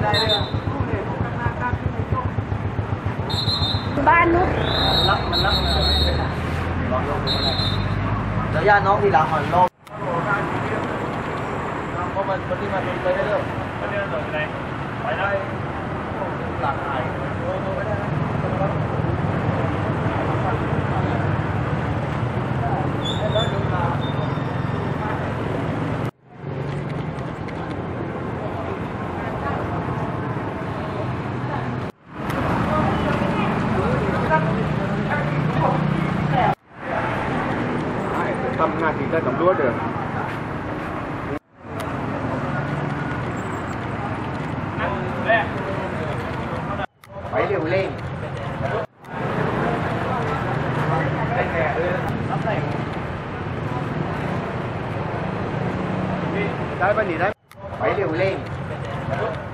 บ้านนุ๊กมันรับลองลงดูอะไรแล้วญาติน้องที่หลังมันลงเพราะมันที่มันลงไปได้เรื่องมันเนี่ยลงไปไปได้หลังหายลงไปได้ทำหน้าที่ได้ตำรวจเด้อไปเร็วเร่งได้ปะนี่ได้ไปเร็วเร่ง